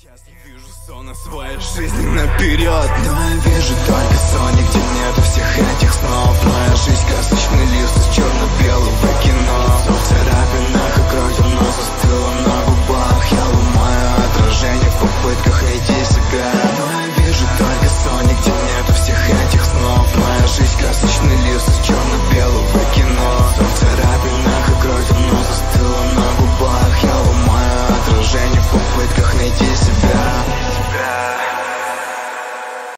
Сейчас я вижу сон о своей жизни наперед, но я вижу только сон, где нету всех этих снов. Моя жизнь красочный лист.